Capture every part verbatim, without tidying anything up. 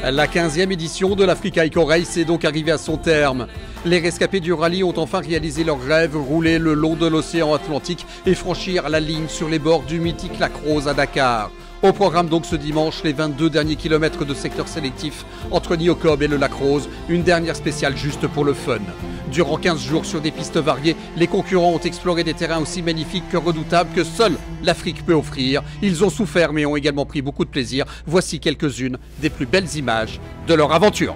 La quinzième édition de l'Africa Eco Race est donc arrivée à son terme. Les rescapés du rallye ont enfin réalisé leur rêve, rouler le long de l'océan Atlantique et franchir la ligne sur les bords du mythique Lac Rose à Dakar. Au programme donc ce dimanche, les vingt-deux derniers kilomètres de secteur sélectif entre Niocob et le Lac Rose, une dernière spéciale juste pour le fun. Durant quinze jours sur des pistes variées, les concurrents ont exploré des terrains aussi magnifiques que redoutables que seule l'Afrique peut offrir. Ils ont souffert mais ont également pris beaucoup de plaisir. Voici quelques-unes des plus belles images de leur aventure.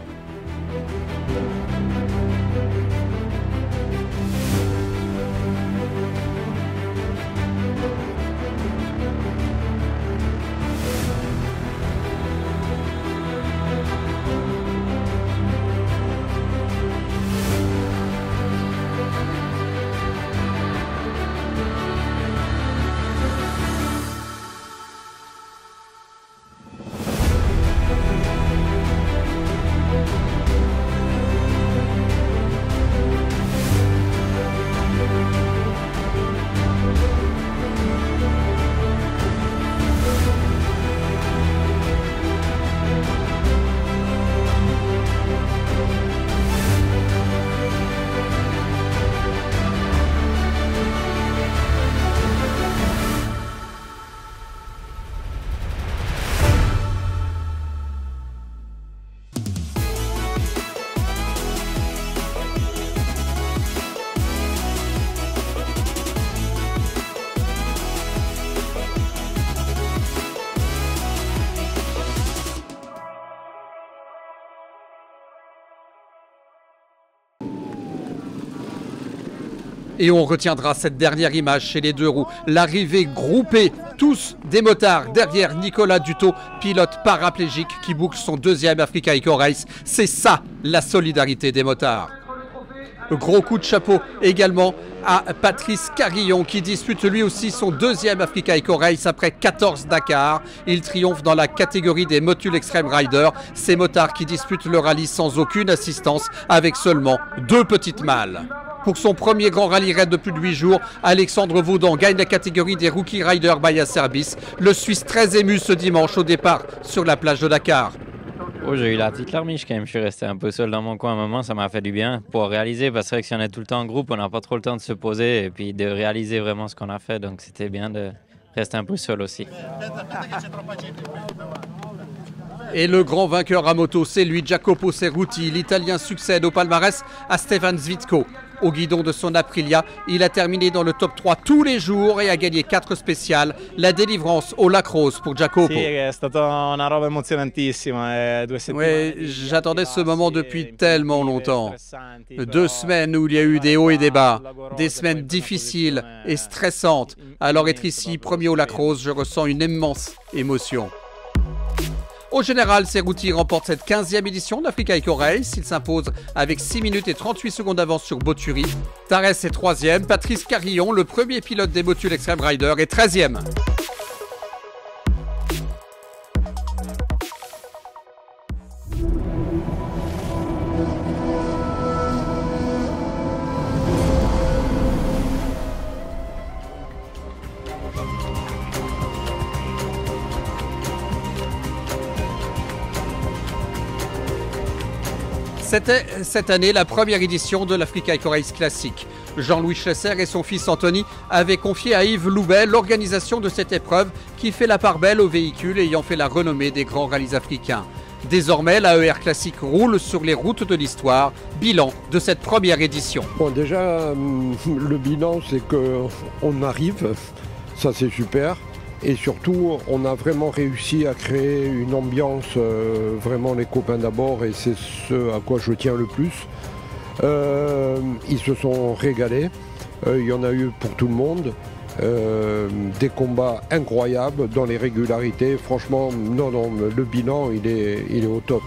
Et on retiendra cette dernière image chez les deux roues. L'arrivée groupée, tous des motards derrière Nicolas Dutot, pilote paraplégique qui boucle son deuxième Africa Eco Race. C'est ça la solidarité des motards. Gros coup de chapeau également à Patrice Carillon qui dispute lui aussi son deuxième Africa Eco Race après quatorze Dakar. Il triomphe dans la catégorie des Motul Extreme Riders. Ces motards qui disputent le rallye sans aucune assistance avec seulement deux petites malles. Pour son premier grand rallye raid de plus de huit jours, Alexandre Vaudan gagne la catégorie des Rookie Riders by Service. Le Suisse très ému ce dimanche au départ sur la plage de Dakar. Oh, j'ai eu la petite larmiche quand même, je suis resté un peu seul dans mon coin à un moment, ça m'a fait du bien pour réaliser, parce que si on est tout le temps en groupe, on n'a pas trop le temps de se poser et puis de réaliser vraiment ce qu'on a fait, donc c'était bien de rester un peu seul aussi. Et le grand vainqueur à moto, c'est lui, Jacopo Cerruti. L'Italien succède au palmarès à Stefan Zvitko. Au guidon de son Aprilia, il a terminé dans le top trois tous les jours et a gagné quatre spéciales. La délivrance au Lac Rose pour Jacopo. Oui, j'attendais ce moment depuis tellement longtemps. Deux semaines où il y a eu des hauts et des bas, des semaines difficiles et stressantes. Alors être ici, premier au Lac Rose, je ressens une immense émotion. Au général, Cerruti remporte cette quinzième édition d'Africa Eco Race. Il s'impose avec six minutes et trente-huit secondes d'avance sur Boturi. Tares est troisième. Patrice Carillon, le premier pilote des Motul Extreme Riders, est treizième. C'était cette année la première édition de l'Africa Eco Race classique. Jean-Louis Schlesser et son fils Anthony avaient confié à Yves Loubet l'organisation de cette épreuve qui fait la part belle aux véhicules ayant fait la renommée des grands rallyes africains. Désormais, l'A E R Classique roule sur les routes de l'histoire. Bilan de cette première édition. Bon, déjà, le bilan, c'est qu'on arrive, ça c'est super. Et surtout, on a vraiment réussi à créer une ambiance, euh, vraiment les copains d'abord, et c'est ce à quoi je tiens le plus. Euh, ils se sont régalés, euh, il y en a eu pour tout le monde, euh, des combats incroyables dans les régularités. Franchement, non, non, le bilan, il est, il est au top.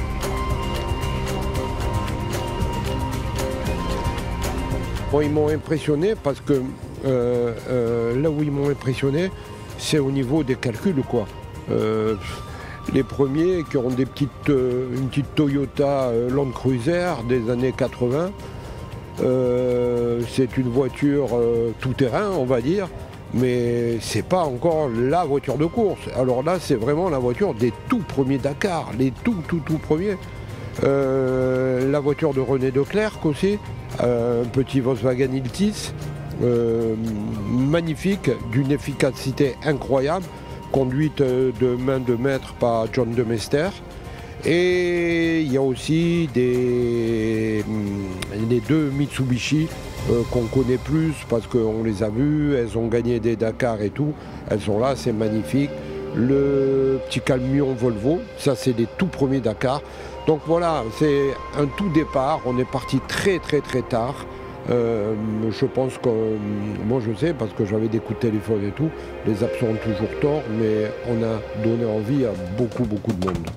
Bon, ils m'ont impressionné parce que euh, euh, là où ils m'ont impressionné, c'est au niveau des calculs, quoi. Euh, les premiers qui ont des petites, euh, une petite Toyota euh, Land Cruiser des années quatre-vingts, euh, c'est une voiture euh, tout-terrain, on va dire, mais c'est pas encore la voiture de course. Alors là, c'est vraiment la voiture des tout premiers Dakar, les tout, tout, tout premiers. Euh, la voiture de René Declercq aussi, euh, un petit Volkswagen Iltis, euh, magnifique, d'une efficacité incroyable, conduite de main de maître par John de Mester. Et il y a aussi des, les deux Mitsubishi euh, qu'on connaît plus parce qu'on les a vues, elles ont gagné des Dakar et tout, elles sont là, c'est magnifique. Le petit camion Volvo, ça c'est des tout premiers Dakar. Donc voilà, c'est un tout départ, on est parti très très très tard. Euh, je pense que, moi je sais parce que j'avais des coups de téléphone et tout, les absents ont toujours tort, mais on a donné envie à beaucoup beaucoup de monde.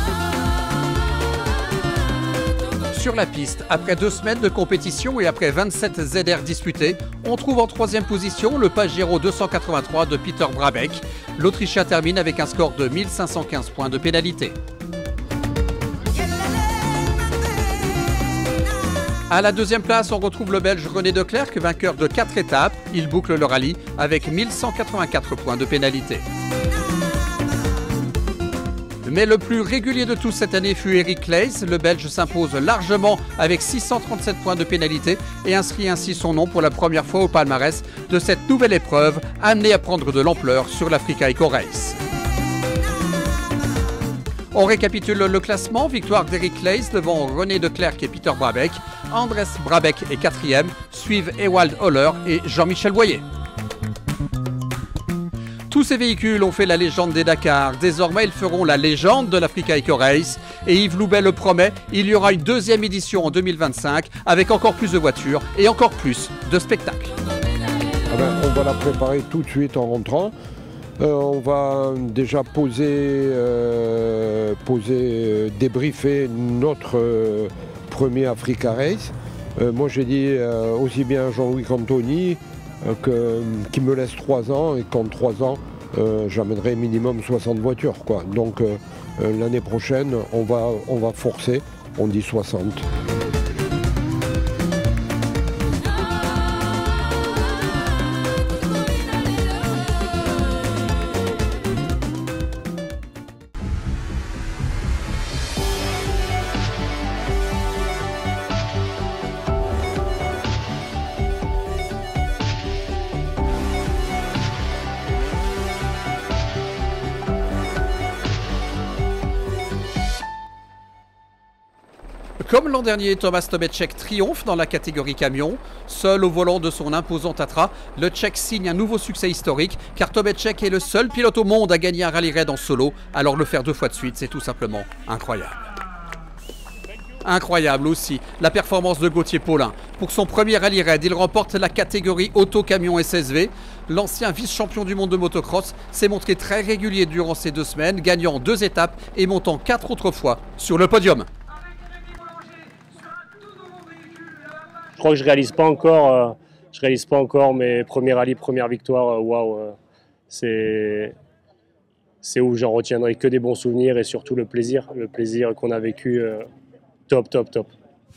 Sur la piste, après deux semaines de compétition et après vingt-sept Z R disputés, on trouve en troisième position le Pajero deux cent quatre-vingt-trois de Peter Brabeck. L'Autrichien termine avec un score de mille cinq cent quinze points de pénalité. À la deuxième place, on retrouve le Belge René Declercq, vainqueur de quatre étapes. Il boucle le rallye avec mille cent quatre-vingt-quatre points de pénalité. Mais le plus régulier de tous cette année fut Eric Claes. Le Belge s'impose largement avec six cent trente-sept points de pénalité et inscrit ainsi son nom pour la première fois au palmarès de cette nouvelle épreuve, amenée à prendre de l'ampleur sur l'Africa Eco Race. On récapitule le classement. Victoire d'Eric Claes devant René Declercq et Peter Brabeck. Andres Brabeck est quatrième, suivent Ewald Holler et Jean-Michel Boyer. Tous ces véhicules ont fait la légende des Dakar. Désormais, ils feront la légende de l'Africa Eco Race. Et Yves Loubet le promet, il y aura une deuxième édition en deux mille vingt-cinq avec encore plus de voitures et encore plus de spectacles. Ah ben, on va la préparer tout de suite en rentrant. Euh, on va déjà poser, euh, poser euh, débriefer notre euh, premier Africa Race. Euh, moi j'ai dit euh, aussi bien à Jean-Louis Cantoni euh, que, qui me laisse trois ans et qu'en trois ans euh, j'amènerai minimum soixante voitures, quoi. Donc euh, euh, l'année prochaine on va, on va forcer, on dit soixante. Comme l'an dernier, Thomas Tobetchek triomphe dans la catégorie camion. Seul au volant de son imposant Tatra, le Tchèque signe un nouveau succès historique car Tobetchek est le seul pilote au monde à gagner un rallye raid en solo. Alors le faire deux fois de suite, c'est tout simplement incroyable. Incroyable aussi la performance de Gauthier Paulin. Pour son premier rallye raid, il remporte la catégorie auto-camion S S V. L'ancien vice-champion du monde de motocross s'est montré très régulier durant ces deux semaines, gagnant deux étapes et montant quatre autres fois sur le podium. Je crois que je réalise pas encore, euh, je réalise pas encore mes premiers rallyes, première victoire. Waouh, euh, c'est c'est où j'en retiendrai que des bons souvenirs et surtout le plaisir, le plaisir qu'on a vécu. Euh, top, top, top.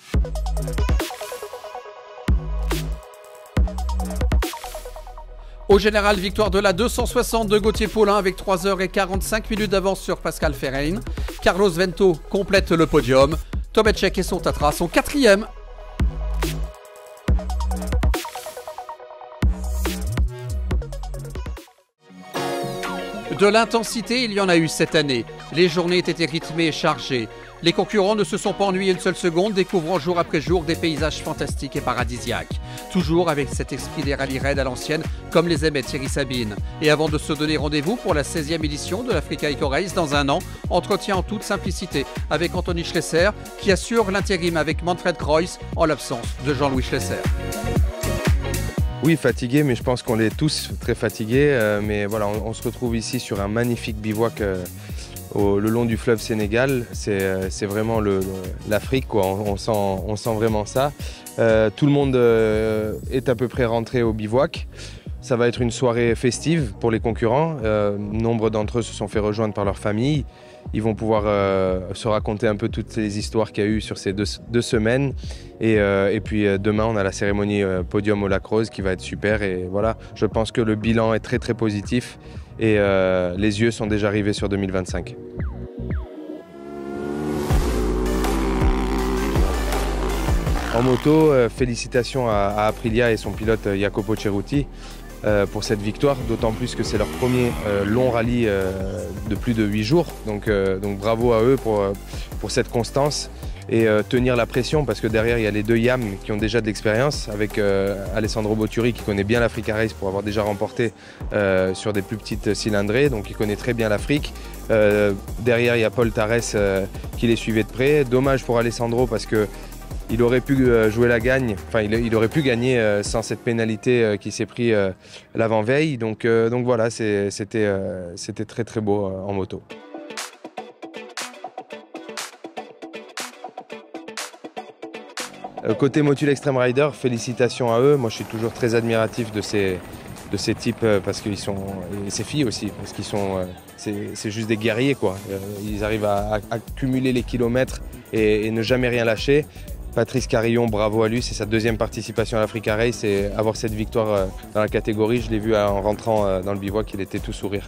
Au général, victoire de la deux cent soixante de Gauthier Paulin avec trois heures quarante-cinq minutes d'avance sur Pascal Ferrein. Carlos Vento complète le podium. Tobetchek et son Tatra sont quatrième. De l'intensité, il y en a eu cette année. Les journées étaient rythmées et chargées. Les concurrents ne se sont pas ennuyés une seule seconde, découvrant jour après jour des paysages fantastiques et paradisiaques. Toujours avec cet esprit des rallye raids à l'ancienne, comme les aimait Thierry Sabine. Et avant de se donner rendez-vous pour la seizième édition de l'Africa Eco Race dans un an, entretien en toute simplicité avec Anthony Schlesser, qui assure l'intérim avec Manfred Kreuss en l'absence de Jean-Louis Schlesser. Oui, fatigué, mais je pense qu'on est tous très fatigués. Euh, mais voilà, on, on se retrouve ici sur un magnifique bivouac euh, au, le long du fleuve Sénégal. C'est euh, vraiment l'Afrique, quoi. On, on, sent, on sent vraiment ça. Euh, tout le monde euh, est à peu près rentré au bivouac. Ça va être une soirée festive pour les concurrents. Euh, nombre d'entre eux se sont fait rejoindre par leur famille. Ils vont pouvoir euh, se raconter un peu toutes les histoires qu'il y a eu sur ces deux, deux semaines. Et, euh, et puis euh, demain, on a la cérémonie euh, podium au Lac Rose qui va être super. Et voilà, je pense que le bilan est très très positif et euh, les yeux sont déjà rivés sur deux mille vingt-cinq. En moto, euh, félicitations à, à Aprilia et son pilote euh, Jacopo Ceruti euh, pour cette victoire, d'autant plus que c'est leur premier euh, long rallye euh, de plus de huit jours. Donc, euh, donc bravo à eux pour, euh, pour cette constance et euh, tenir la pression, parce que derrière il y a les deux Yam qui ont déjà de l'expérience, avec euh, Alessandro Botturi qui connaît bien l'Africa Race pour avoir déjà remporté euh, sur des plus petites cylindrées, donc il connaît très bien l'Afrique. Euh, derrière il y a Paul Tarès euh, qui les suivait de près. Dommage pour Alessandro parce que il aurait pu jouer la gagne, enfin il, il aurait pu gagner euh, sans cette pénalité euh, qui s'est pris euh, l'avant-veille. Donc, euh, donc voilà, c'était euh, c'était très très beau euh, en moto. Euh, côté Motul Extreme Rider, félicitations à eux. Moi je suis toujours très admiratif de ces, de ces types euh, parce qu'ils sont, et ces filles aussi, parce qu'ils sont, euh, c'est juste des guerriers quoi. Euh, ils arrivent à, à, à cumuler les kilomètres et, et ne jamais rien lâcher. Patrice Carillon, bravo à lui, c'est sa deuxième participation à l'Africa Race et avoir cette victoire dans la catégorie, je l'ai vu en rentrant dans le bivouac, il était tout sourire.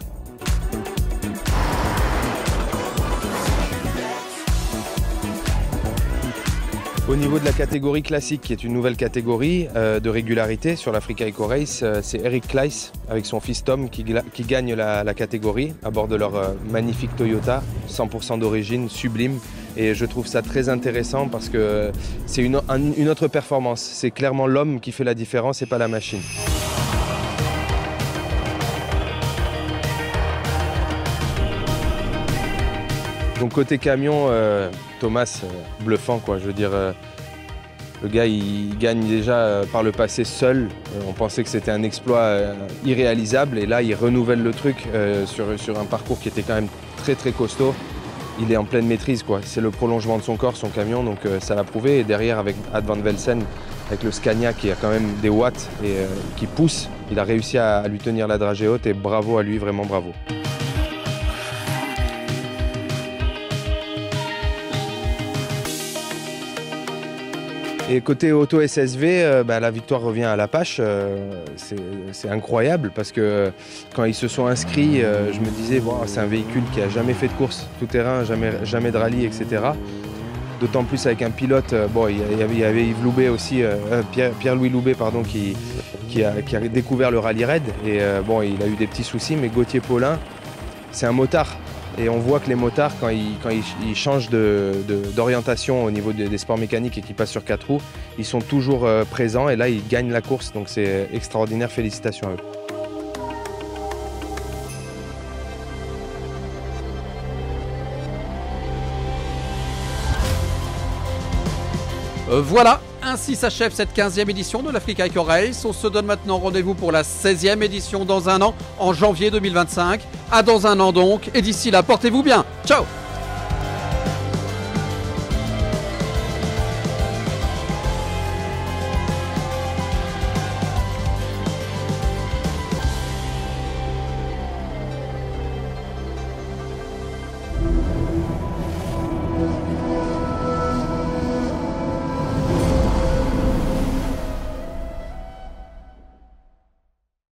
Au niveau de la catégorie classique, qui est une nouvelle catégorie euh, de régularité sur l'Africa Eco Race, euh, c'est Eric Kleiss avec son fils Tom qui, qui gagne la, la catégorie à bord de leur euh, magnifique Toyota, cent pour cent d'origine, sublime. Et je trouve ça très intéressant parce que c'est une, un, une autre performance. C'est clairement l'homme qui fait la différence et pas la machine. Donc côté camion, euh, Thomas, euh, bluffant quoi. Je veux dire, euh, le gars il gagne déjà euh, par le passé seul. Euh, on pensait que c'était un exploit euh, irréalisable et là il renouvelle le truc euh, sur, sur un parcours qui était quand même très très costaud. Il est en pleine maîtrise quoi. C'est le prolongement de son corps, son camion, donc euh, ça l'a prouvé. Et derrière avec Ad Van Velsen, avec le Scania qui a quand même des watts et euh, qui pousse, il a réussi à, à lui tenir la dragée haute et bravo à lui, vraiment bravo. Et côté auto S S V, euh, bah, la victoire revient à l'Apache. Euh, c'est incroyable parce que quand ils se sont inscrits, euh, je me disais bon, c'est un véhicule qui n'a jamais fait de course tout-terrain, jamais, jamais de rallye, et cetera. D'autant plus avec un pilote, euh, bon, il y avait, il y avait Yves Loubet aussi, euh, Pierre, Pierre-Louis Loubet pardon, qui, qui, a, qui a découvert le rallye raid. Et euh, bon, il a eu des petits soucis, mais Gauthier Paulin, c'est un motard. Et on voit que les motards, quand ils, quand ils, ils changent d'orientation de, de, au niveau des, des sports mécaniques et qu'ils passent sur quatre roues, ils sont toujours euh, présents et là ils gagnent la course. Donc c'est extraordinaire, félicitations à eux. Euh, voilà, ainsi s'achève cette quinzième édition de l'Africa Eco Race. On se donne maintenant rendez-vous pour la seizième édition dans un an, en janvier deux mille vingt-cinq. À dans un an donc, et d'ici là, portez-vous bien. Ciao!